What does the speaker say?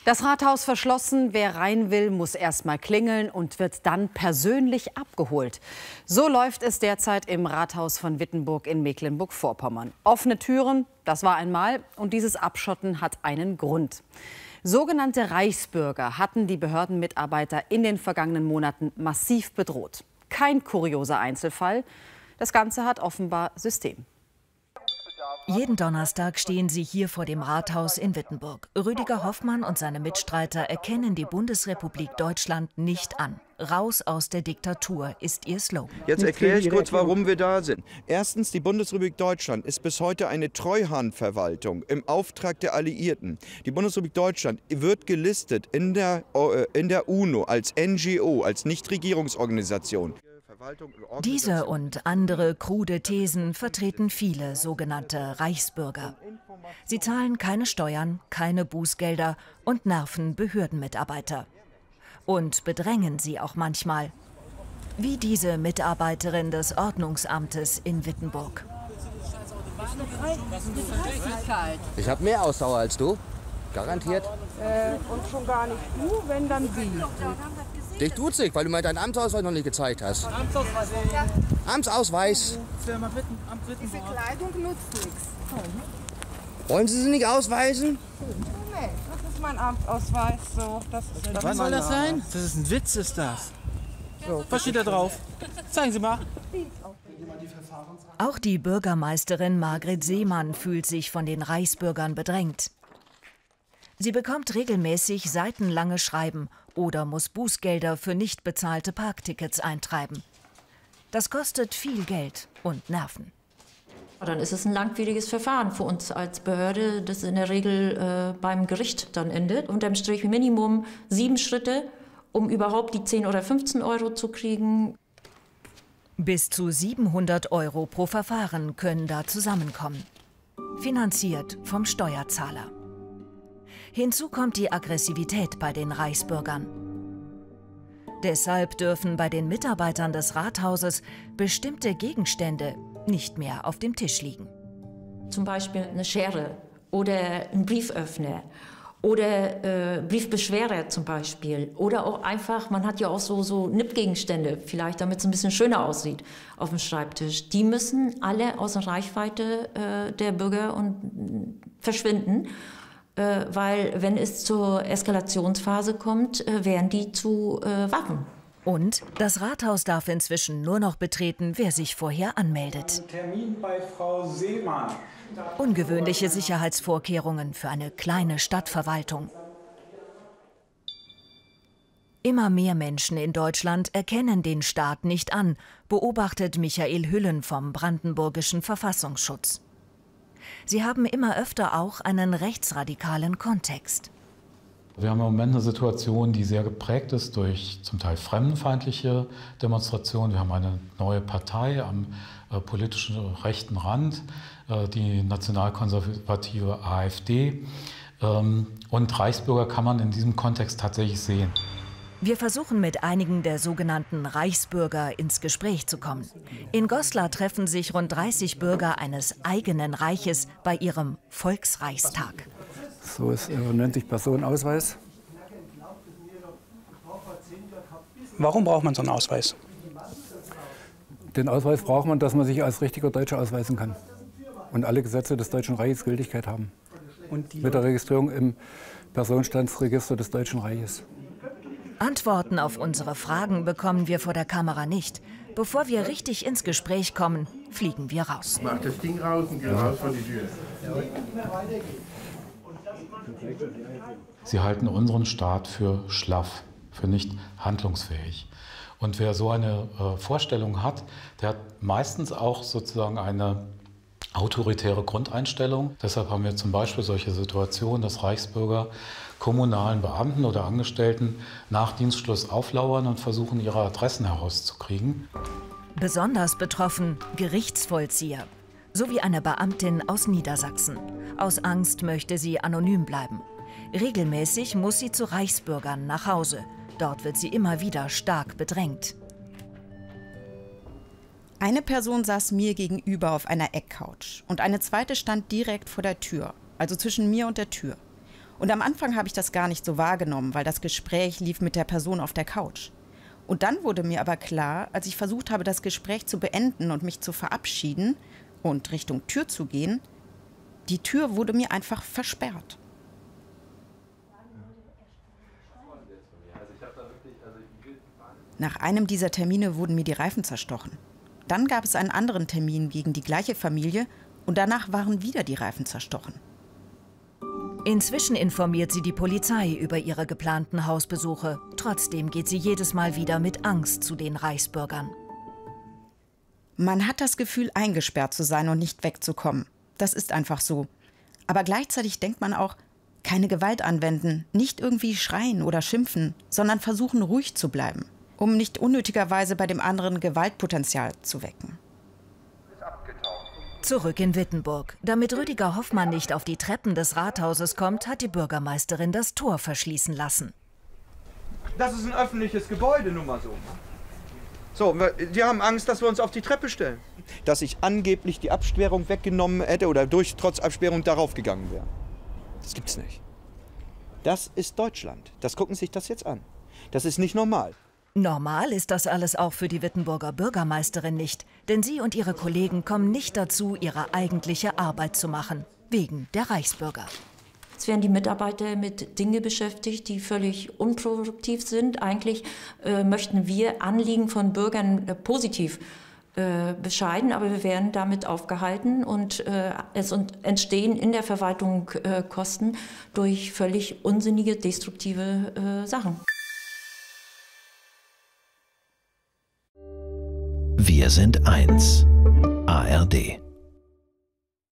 Das Rathaus verschlossen. Wer rein will, muss erst mal klingeln und wird dann persönlich abgeholt. So läuft es derzeit im Rathaus von Wittenburg in Mecklenburg-Vorpommern. Offene Türen, das war einmal, und dieses Abschotten hat einen Grund. Sogenannte Reichsbürger hatten die Behördenmitarbeiter in den vergangenen Monaten massiv bedroht. Kein kurioser Einzelfall. Das Ganze hat offenbar System. Jeden Donnerstag stehen sie hier vor dem Rathaus in Wittenburg. Rüdiger Hoffmann und seine Mitstreiter erkennen die Bundesrepublik Deutschland nicht an. Raus aus der Diktatur ist ihr Slogan. Jetzt erkläre ich kurz, warum wir da sind. Erstens, die Bundesrepublik Deutschland ist bis heute eine Treuhandverwaltung im Auftrag der Alliierten. Die Bundesrepublik Deutschland wird gelistet in der UNO als NGO, als Nichtregierungsorganisation. Diese und andere krude Thesen vertreten viele sogenannte Reichsbürger. Sie zahlen keine Steuern, keine Bußgelder und nerven Behördenmitarbeiter. Und bedrängen sie auch manchmal. Wie diese Mitarbeiterin des Ordnungsamtes in Wittenburg. Ich habe mehr Ausdauer als du. Garantiert. Und schon gar nicht du, wenn dann sie. Dich tut's nicht, weil du mir deinen Amtsausweis noch nicht gezeigt hast. Amtsausweis. Ja. Amtsausweis. Diese Kleidung nutzt nichts. Wollen Sie sie nicht ausweisen? Nee, das ist mein Amtsausweis. So, das ist Was soll das sein? Das ist ein Witz, ist das. So, was steht da drauf? Zeigen Sie mal. Auch die Bürgermeisterin Margret Seemann fühlt sich von den Reichsbürgern bedrängt. Sie bekommt regelmäßig seitenlange Schreiben oder muss Bußgelder für nicht bezahlte Parktickets eintreiben. Das kostet viel Geld und Nerven. Dann ist es ein langwieriges Verfahren für uns als Behörde, das in der Regel beim Gericht dann endet. Unterm Strich Minimum 7 Schritte, um überhaupt die 10 oder 15 Euro zu kriegen. Bis zu 700 Euro pro Verfahren können da zusammenkommen. Finanziert vom Steuerzahler. Hinzu kommt die Aggressivität bei den Reichsbürgern. Deshalb dürfen bei den Mitarbeitern des Rathauses bestimmte Gegenstände nicht mehr auf dem Tisch liegen. Zum Beispiel eine Schere oder ein Brieföffner oder Briefbeschwerer zum Beispiel. Oder auch einfach, man hat ja auch so Nippgegenstände, vielleicht damit es ein bisschen schöner aussieht auf dem Schreibtisch. Die müssen alle aus der Reichweite der Bürger verschwinden. Weil wenn es zur Eskalationsphase kommt, werden die zu Waffen. Und das Rathaus darf inzwischen nur noch betreten, wer sich vorher anmeldet. Termin bei Frau Seemann. Ungewöhnliche Sicherheitsvorkehrungen für eine kleine Stadtverwaltung. Immer mehr Menschen in Deutschland erkennen den Staat nicht an, beobachtet Michael Hüllen vom Brandenburgischen Verfassungsschutz. Sie haben immer öfter auch einen rechtsradikalen Kontext. Wir haben im Moment eine Situation, die sehr geprägt ist durch zum Teil fremdenfeindliche Demonstrationen. Wir haben eine neue Partei am politischen rechten Rand, die nationalkonservative AfD. Und Reichsbürger kann man in diesem Kontext tatsächlich sehen. Wir versuchen mit einigen der sogenannten Reichsbürger ins Gespräch zu kommen. In Goslar treffen sich rund 30 Bürger eines eigenen Reiches bei ihrem Volksreichstag. So nennt sich Personenausweis. Warum braucht man so einen Ausweis? Den Ausweis braucht man, dass man sich als richtiger Deutscher ausweisen kann und alle Gesetze des Deutschen Reiches Gültigkeit haben. Mit der Registrierung im Personenstandsregister des Deutschen Reiches. Antworten auf unsere Fragen bekommen wir vor der Kamera nicht. Bevor wir richtig ins Gespräch kommen, fliegen wir raus. Mach das Ding raus und geh raus von die Tür. Sie halten unseren Staat für schlaff, für nicht handlungsfähig. Und wer so eine Vorstellung hat, der hat meistens auch sozusagen eine autoritäre Grundeinstellung. Deshalb haben wir zum Beispiel solche Situationen, dass Reichsbürger kommunalen Beamten oder Angestellten nach Dienstschluss auflauern und versuchen, ihre Adressen herauszukriegen. Besonders betroffen Gerichtsvollzieher, sowie eine Beamtin aus Niedersachsen. Aus Angst möchte sie anonym bleiben. Regelmäßig muss sie zu Reichsbürgern nach Hause. Dort wird sie immer wieder stark bedrängt. Eine Person saß mir gegenüber auf einer Eckcouch und eine zweite stand direkt vor der Tür, also zwischen mir und der Tür. Und am Anfang habe ich das gar nicht so wahrgenommen, weil das Gespräch lief mit der Person auf der Couch. Und dann wurde mir aber klar, als ich versucht habe, das Gespräch zu beenden und mich zu verabschieden und Richtung Tür zu gehen, die Tür wurde mir einfach versperrt. Nach einem dieser Termine wurden mir die Reifen zerstochen. Dann gab es einen anderen Termin gegen die gleiche Familie und danach waren wieder die Reifen zerstochen. Inzwischen informiert sie die Polizei über ihre geplanten Hausbesuche. Trotzdem geht sie jedes Mal wieder mit Angst zu den Reichsbürgern. Man hat das Gefühl, eingesperrt zu sein und nicht wegzukommen. Das ist einfach so. Aber gleichzeitig denkt man auch, keine Gewalt anwenden, nicht irgendwie schreien oder schimpfen, sondern versuchen, ruhig zu bleiben, um nicht unnötigerweise bei dem anderen Gewaltpotenzial zu wecken. Zurück in Wittenburg. Damit Rüdiger Hoffmann nicht auf die Treppen des Rathauses kommt, hat die Bürgermeisterin das Tor verschließen lassen. Das ist ein öffentliches Gebäude, nun mal so. So, die haben Angst, dass wir uns auf die Treppe stellen. Dass ich angeblich die Absperrung weggenommen hätte oder trotz Absperrung darauf gegangen wäre. Das gibt's nicht. Das ist Deutschland. Das gucken Sie sich das jetzt an. Das ist nicht normal. Normal ist das alles auch für die Wittenburger Bürgermeisterin nicht, denn sie und ihre Kollegen kommen nicht dazu, ihre eigentliche Arbeit zu machen, wegen der Reichsbürger. Es werden die Mitarbeiter mit Dingen beschäftigt, die völlig unproduktiv sind. Eigentlich möchten wir Anliegen von Bürgern positiv bescheiden, aber wir werden damit aufgehalten und es entstehen in der Verwaltung Kosten durch völlig unsinnige, destruktive Sachen. Wir sind eins. ARD.